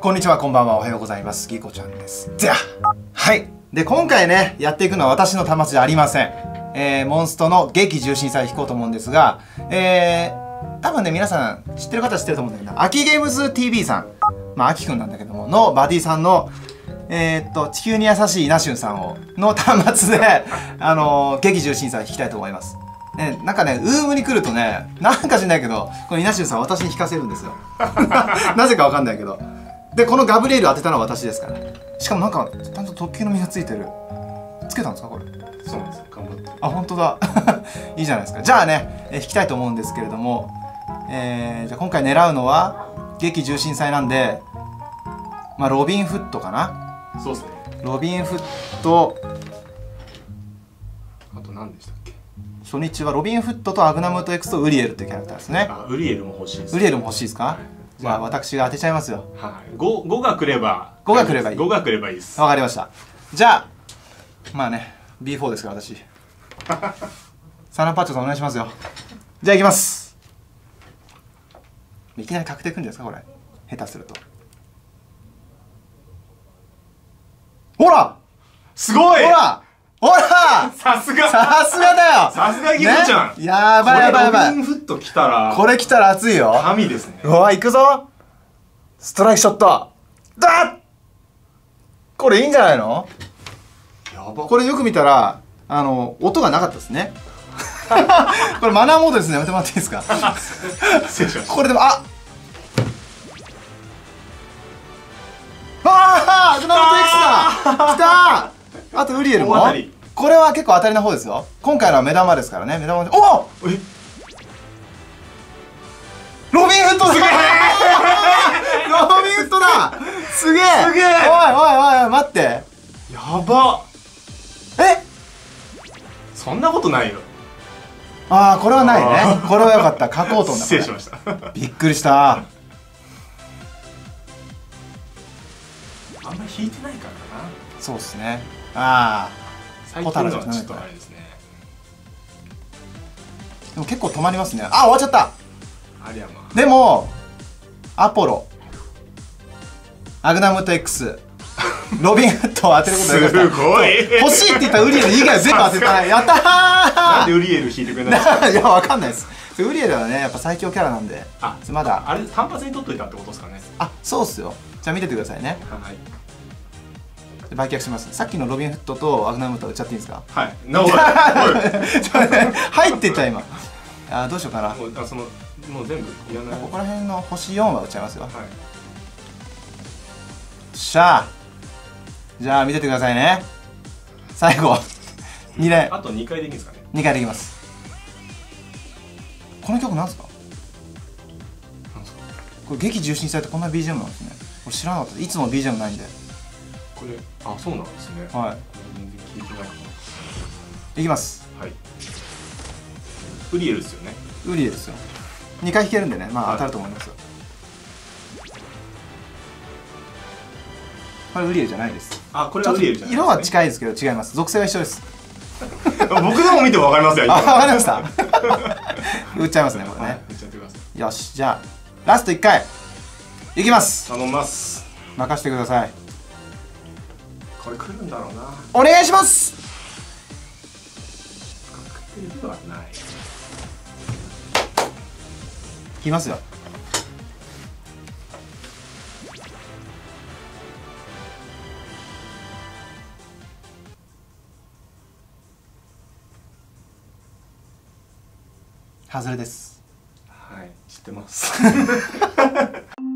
こんにちは、こんばんは、おはようございます。ギコちゃんです。じゃあ、はい。で、今回ね、やっていくのは私の端末じゃありません。モンストの激重心祭弾こうと思うんですが、多分ね、皆さん知ってる方は知ってると思うんだけど、秋ゲームズ TV さん、まあ、秋くんなんだけども、のバディさんの、地球に優しい稲春さんの端末で、激重心祭弾きたいと思います。ね、なんかね、ウームに来るとね、なんか知んないけど、この稲春さん私に弾かせるんですよ。なぜかわかんないけど。で、このガブリエル当てたのは私ですから。しかもなんか、ちゃんと特級の実がついてる。つけたんですかこれ。 そうなんです。頑張って。 あ、本当だ。いいじゃないですか。じゃあね、弾きたいと思うんですけれども、じゃあ今回狙うのは、激重心祭なんで、まあ、ロビンフットかな。 そうですね。 ロビンフット、 あと何でしたっけ？ 初日はロビンフットとアグナムート X とウリエルというキャラクターですね。 あ、ウリエルも欲しいです。 ウリエルも欲しいですか？じゃあ私が当てちゃいますよ。 はい。5が来れば。 5が来ればいい。 5が来ればいいです。 わかりました。じゃあ、まあね、B4 ですから私。サナパッチョさんお願いしますよ。じゃあ行きます。いきなり確定くんですかこれ。下手すると。ほらすごい！ ほらほらさすが！ さすがだよさすがギコちゃん、 ね、やばいやばいやばい。 ロビンフット来たら。 これ来たら熱いよ。 神ですね。 うわ、行くぞ。ストライクショット。だっこれいいんじゃないの？ やば。 これよく見たら、音がなかったですね。これマナーモードですね。やめてもらっていいですか？ 失礼しました。 これでも、あアグナムート X だ。きたー。あとウリエルも。これは結構当たりな方ですよ。今回のは目玉ですからね。目玉で。おっ！ え？ ロビンフットすげえ。ロビンフットだ。すげえ。 すげえ。 おい待って。 やば。 え？ そんなことないよ。 ああ、これはないね。これはよかった。書こうと思った。 失礼しました。 びっくりした。 あんまり引いてないからな。 そうですね。ああ。 最近のはちょっとあれですね。 でも結構止まりますね。あ、終わっちゃった。 ありゃまあ。 でもアポロ、アグナムート X、ロビンフットを当てることができました。 すごい。 欲しいって言ったウリエル以外全部当てた。やったー。 なんでウリエル引いてくれないんですか？ いや、わかんないです。ウリエルはね、やっぱ最強キャラなんで。 あ、 まだあれ単発に取っといたってことですかね。 あ、そうっすよ。じゃあ見ててくださいね。 はい。 売却します。さっきのロビンフットとアグナムート売っちゃっていいですか？ はい。 入ってた今。あ、どうしようかな。 もう全部いらない。 ここら辺の星4は売っちゃいますよ。 はい。 しゃあ。じゃあ見ててくださいね。最後2連。 あと2回できるんですかね。 2回できます。この曲なんですか？ なんですか？ これ激重心祭ってこんな BGM なんですね。これ知らなかった。いつも BGM ないんで。 これ、あ、そうなんですね。 はい。 全然聞いてないかいきます。 な。はい。ウリエルですよね。 ウリエですよ。2回弾けるんでね、まあ当たると思いますよ。これウリエルじゃないです。 あ、これはウリエルじゃないですね。 色は近いですけど違います。属性は一緒です。 僕でも見てもわかりますよ。 あ、わかりました。売っちゃいますね、これね。 売っちゃってください。 よし、じゃあラスト1回いきます。 頼みます。 任せてください。 これ来るんだろうな。 お願いします。 確定ではない。 いきますよ。外れです。 はい、知ってます。